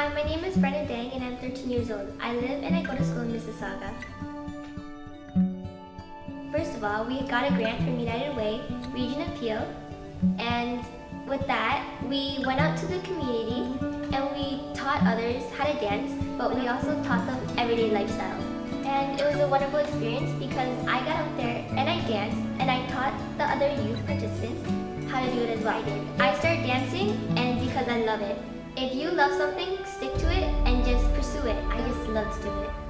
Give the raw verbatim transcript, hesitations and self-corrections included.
Hi, my name is Brenna Dang and I'm thirteen years old. I live and I go to school in Mississauga. First of all, we got a grant from United Way, Region of Peel, and with that, we went out to the community and we taught others how to dance, but we also taught them everyday lifestyle. And it was a wonderful experience because I got out there and I danced and I taught the other youth participants how to do it as well I did. I started dancing and because I love it. If you love something, stick to it and just pursue it. I just love to do it.